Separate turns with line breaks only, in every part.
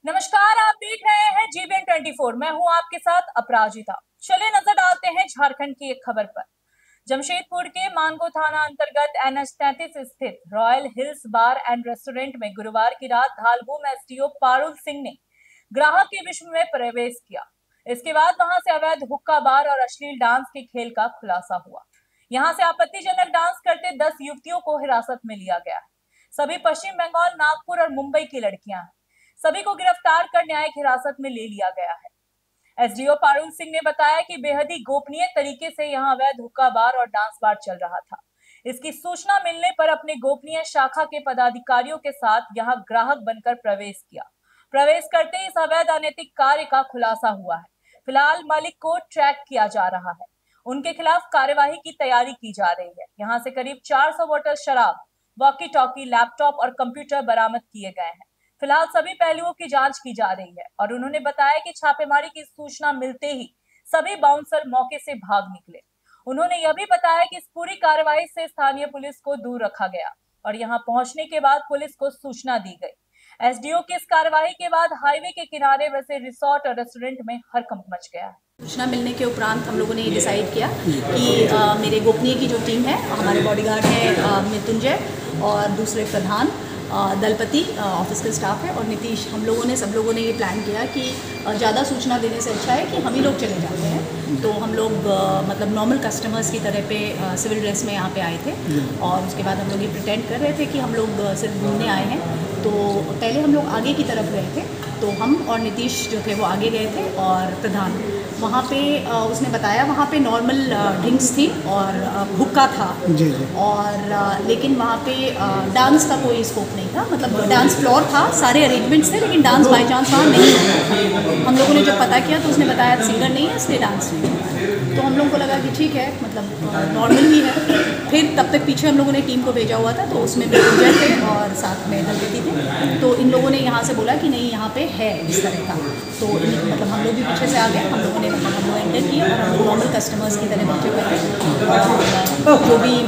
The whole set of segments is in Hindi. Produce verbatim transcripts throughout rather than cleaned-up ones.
नमस्कार, आप देख रहे हैं जीवन चौबीस। मैं हूं आपके साथ अपराजिता। चले नजर डालते हैं झारखंड की एक खबर पर। जमशेदपुर के मानगो थाना अंतर्गत एनएच तैंतीस स्थित royal hills bar and restaurant में गुरुवार की रात धालबूम एसडीओ पारुल सिंह ने ग्राहक के विश्व में प्रवेश किया। इसके बाद वहां से अवैध हुक्का बार और अश्लील डांस के खेल का खुलासा हुआ। यहां से आपत्तिजनक डांस करते दस युवतियों को हिरासत में लिया गया है। सभी पश्चिम बंगाल, नागपुर और मुंबई की लड़कियां हैं। सभी को गिरफ्तार कर न्यायिक हिरासत में ले लिया गया है। एसडीओ पारुल सिंह ने बताया कि बेहद ही गोपनीय तरीके से यहां अवैध हुक्का बार और डांस बार चल रहा था। इसकी सूचना मिलने पर अपने गोपनीय शाखा के पदाधिकारियों के साथ यहां ग्राहक बनकर प्रवेश किया। प्रवेश करते ही इस अवैध अनैतिक कार्य का खुलासा हुआ है। फिलहाल मालिक को ट्रैक किया जा रहा है। उनके खिलाफ कार्यवाही की तैयारी की जा रही है। यहाँ से करीब चार सौ बोतल शराब, वॉकी टॉकी, लैपटॉप और कंप्यूटर बरामद किए गए हैं। फिलहाल सभी पहलुओं की जांच की जा रही है और उन्होंने बताया कि छापेमारी की सूचना मिलते ही सभी बाउंसर मौके से भाग निकले। उन्होंने यह भी बताया कि इस पूरी कार्रवाई से स्थानीय पुलिस को दूर रखा गया और यहां पहुंचने के बाद पुलिस को सूचना दी गई। एसडीओ की इस कार्रवाई के बाद हाईवे के किनारे बसे रिसोर्ट और रेस्टोरेंट में हड़कंप मच गया है।
सूचना मिलने के उपरांत हम लोगों ने ये डिसाइड किया कि आ, मेरे गोपनीय की जो टीम है, हमारे बॉडीगार्ड है मृत्युंजय और दूसरे प्रधान दलपति ऑफिस के स्टाफ है और नीतीश, हम लोगों ने सब लोगों ने ये प्लान किया कि ज़्यादा सूचना देने से अच्छा है कि हम ही लोग चले जाते हैं। तो हम लोग मतलब नॉर्मल कस्टमर्स की तरह पे सिविल ड्रेस में यहाँ पे आए थे और उसके बाद हम लोग ये प्रिटेंड कर रहे थे कि हम लोग सिर्फ घूमने आए हैं। तो पहले हम लोग आगे की तरफ गए थे, तो हम और नीतीश जो थे वो आगे गए थे और प्रधान वहाँ पे उसने बताया वहाँ पे नॉर्मल ड्रिंक्स थी और हुक्का था जी जी। और लेकिन वहाँ पे डांस का कोई स्कोप नहीं था, मतलब डांस फ्लोर था, सारे अरेंजमेंट्स थे, लेकिन डांस बाई चांस वहाँ नहीं था। हम लोगों ने जब पता किया तो उसने बताया सिंगर नहीं है इसलिए डांस नहीं है। तो हम लोगों को लगा कि ठीक है, मतलब नॉर्मल ही है। फिर तब तक पीछे हम लोगों ने टीम को भेजा हुआ था, तो उसमें मृत्युंजय थे और साथ में दलपति थे। तो इन लोगों ने यहाँ से बोला कि नहीं यहाँ पे है इस तरह का। तो मतलब हम लोग भी पीछे से आ गए, हम लोगों ने मतलब हम लोग एंटर किए और हम लोग नॉर्मल कस्टमर्स की तरह बैठे हुए थे और जो भी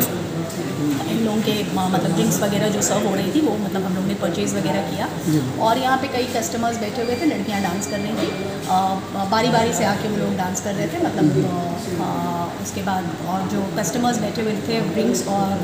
इन लोगों के मतलब ड्रिंक्स वगैरह जो सर्व हो रही थी वो मतलब हम लोग ने परचेज़ वगैरह किया। और यहाँ पे कई कस्टमर्स बैठे हुए थे, लड़कियाँ डांस कर रही थी, बारी बारी से आके वो लोग डांस कर रहे थे। मतलब आ, उसके बाद और जो कस्टमर्स बैठे हुए थे, ड्रिंक्स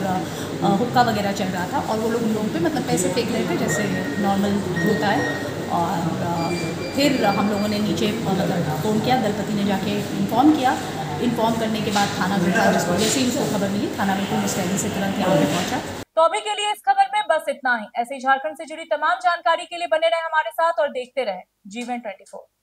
और हुक्का वगैरह चल रहा था और वो लोग उन लोगों पे मतलब पैसे फेंक रहे थे जैसे नॉर्मल होता है। और फिर हम लोगों ने नीचे मतलब फ़ोन किया, दलपति ने जाके इन्फॉर्म किया। इन्फॉर्म करने के बाद थाना बिल्कुल जिसको जैसे ही उसको खबर मिली, थाना बिल्कुल मुस्तैदी से तुरंत यहाँ पे पहुंचा।
तो अभी के लिए इस खबर में बस इतना ही। ऐसे झारखंड से जुड़ी तमाम जानकारी के लिए बने रहे हमारे साथ और देखते रहे जीवन चौबीस।